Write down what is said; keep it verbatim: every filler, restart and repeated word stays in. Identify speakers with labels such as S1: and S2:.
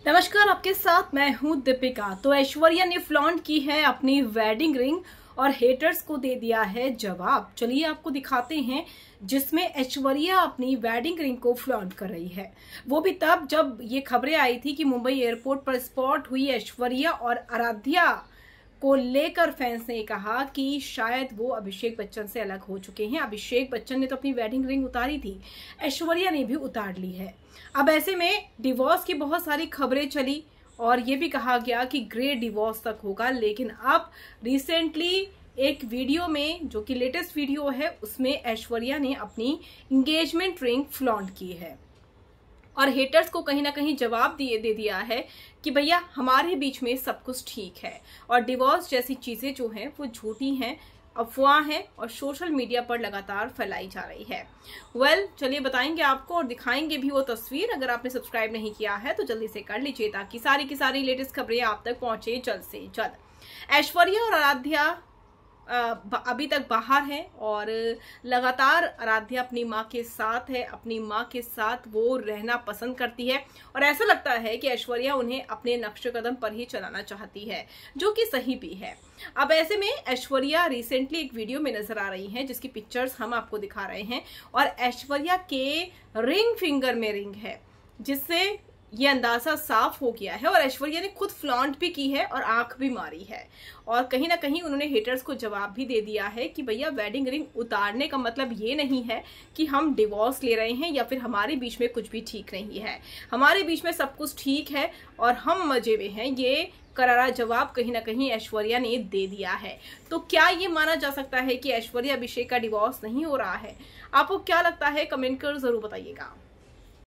S1: नमस्कार, आपके साथ मैं हूं दीपिका। तो ऐश्वर्या ने फ्लॉन्ट की है अपनी वेडिंग रिंग और हेटर्स को दे दिया है जवाब। चलिए आपको दिखाते हैं जिसमें ऐश्वर्या अपनी वेडिंग रिंग को फ्लॉन्ट कर रही है। वो भी तब जब ये खबरें आई थी कि मुंबई एयरपोर्ट पर स्पॉट हुई ऐश्वर्या और आराध्या को लेकर फैंस ने कहा कि शायद वो अभिषेक बच्चन से अलग हो चुके हैं। अभिषेक बच्चन ने तो अपनी वेडिंग रिंग उतारी थी, ऐश्वर्या ने भी उतार ली है। अब ऐसे में डिवोर्स की बहुत सारी खबरें चली और ये भी कहा गया कि ग्रे डिवोर्स तक होगा, लेकिन अब रिसेंटली एक वीडियो में, जो कि लेटेस्ट वीडियो है, उसमें ऐश्वर्या ने अपनी एंगेजमेंट रिंग फ्लॉन्ट की है और हेटर्स को कहीं ना कहीं जवाब दिए दे दिया है कि भैया हमारे बीच में सब कुछ ठीक है और डिवोर्स जैसी चीजें जो हैं वो झूठी हैं, अफवाह हैं और सोशल मीडिया पर लगातार फैलाई जा रही है। वेल well, चलिए बताएंगे आपको और दिखाएंगे भी वो तस्वीर। अगर आपने सब्सक्राइब नहीं किया है तो जल्दी से कर लीजिए ताकि सारी की सारी लेटेस्ट खबरें आप तक पहुंचे जल्द से जल्द। ऐश्वर्या और आराध्या अभी तक बाहर है और लगातार आराध्या अपनी माँ के साथ है, अपनी माँ के साथ वो रहना पसंद करती है और ऐसा लगता है कि ऐश्वर्या उन्हें अपने नक्शे कदम पर ही चलाना चाहती है, जो कि सही भी है। अब ऐसे में ऐश्वर्या रिसेंटली एक वीडियो में नजर आ रही हैं जिसकी पिक्चर्स हम आपको दिखा रहे हैं और ऐश्वर्या के रिंग फिंगर में रिंग है, जिससे ये अंदाजा साफ हो गया है और ऐश्वर्या ने खुद फ्लॉन्ट भी की है और आंख भी मारी है और कहीं ना कहीं उन्होंने हेटर्स को जवाब भी दे दिया है कि भैया वेडिंग रिंग उतारने का मतलब ये नहीं है कि हम डिवोर्स ले रहे हैं या फिर हमारे बीच में कुछ भी ठीक नहीं है। हमारे बीच में सब कुछ ठीक है और हम मजे में हैं। ये करारा जवाब कहीं ना कहीं ऐश्वर्या ने दे दिया है। तो क्या ये माना जा सकता है कि ऐश्वर्या अभिषेक का डिवोर्स नहीं हो रहा है? आपको क्या लगता है? कमेंट कर जरूर बताइएगा।